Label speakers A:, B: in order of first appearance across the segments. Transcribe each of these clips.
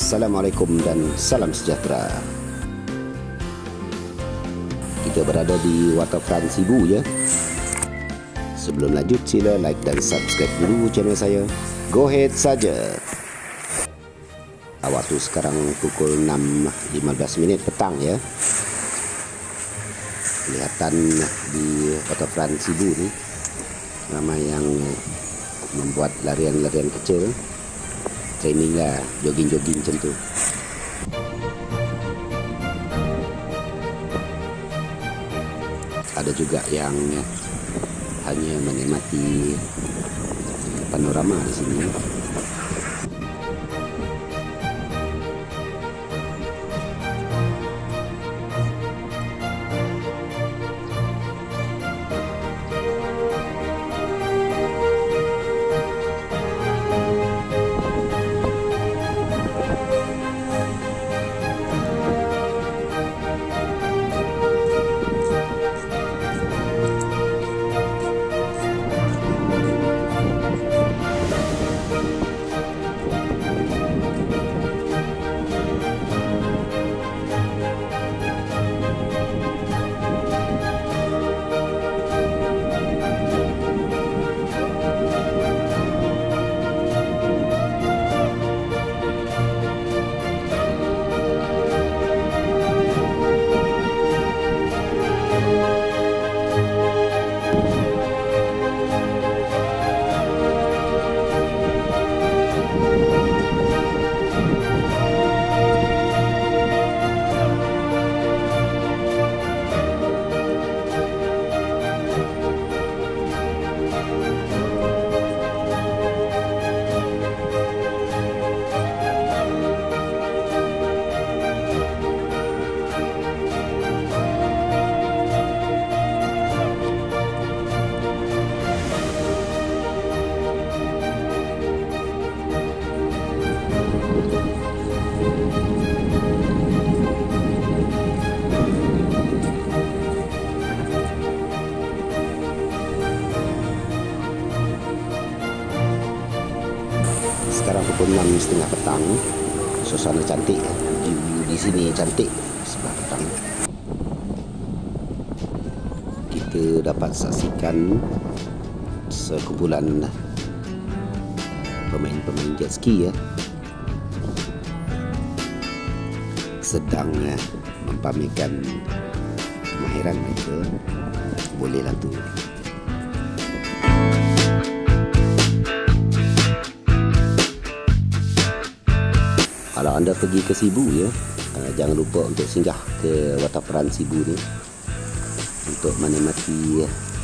A: Assalamualaikum dan salam sejahtera. Kita berada di waterfront Sibu ya. Sebelum lanjut sila like dan subscribe dulu channel saya. Go ahead saja. Waktu sekarang pukul 6.15 petang ya. Kelihatan di waterfront Sibu ni ramai yang membuat larian-larian kecil. Training lah, jogging-jogging macam tu. Ada juga yang hanya menikmati panorama di sini. Sekarang pukul 6.30 petang. Suasana cantik ya. Di sini cantik sebelah petang. Kita dapat saksikan sekumpulan pemain-pemain jet ski ya, sedang mempamerkan kemahiran mereka. Bolehlah tu. Kalau anda pergi ke Sibu ya, jangan lupa untuk singgah ke waterfront Sibu ni untuk menikmati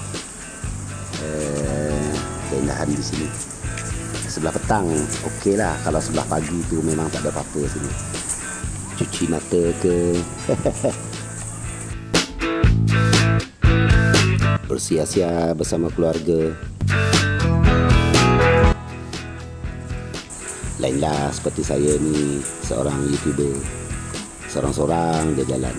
A: keindahan di sini. Sebelah petang okey lah, kalau sebelah pagi tu memang tak ada apa-apa sini. Cuci mata ke bersia-sia bersama keluarga. Lainlah seperti saya ni, seorang YouTuber, seorang-seorang dia jalan.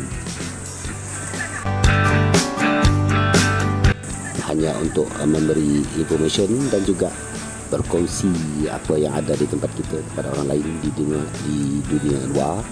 A: Hanya untuk memberi information dan juga berkongsi apa yang ada di tempat kita kepada orang lain di dunia luar.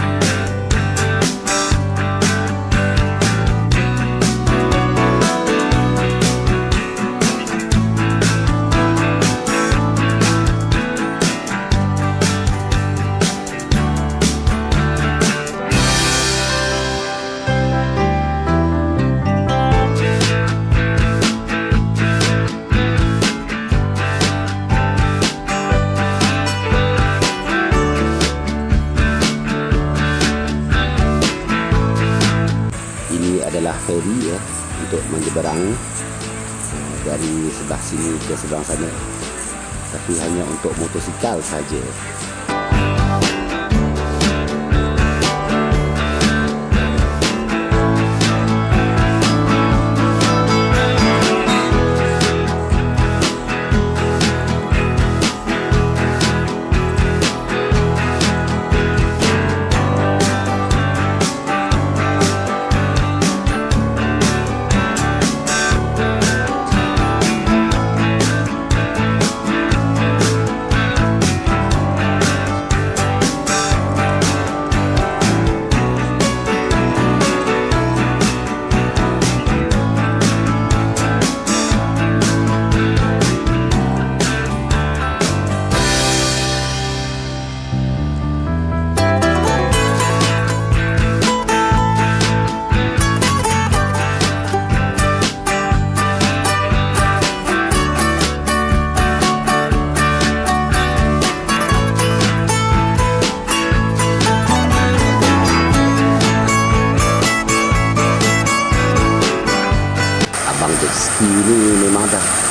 A: Adalah feri ya, untuk menyeberang dari sebelah sini ke seberang sana, tapi hanya untuk motosikal saja.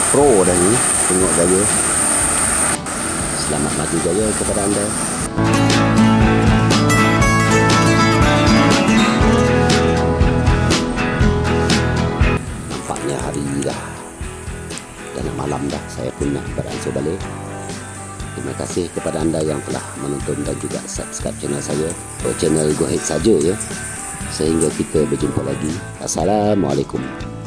A: pro dah ni. Tengok gaya. Selamat maju jaya kepada anda. Nampaknya hari dah nak malam dah, saya pun nak beransur balik. Terima kasih kepada anda yang telah menonton dan juga subscribe channel saya. Channel Go Ahead saja ya. Sehingga kita berjumpa lagi. Assalamualaikum.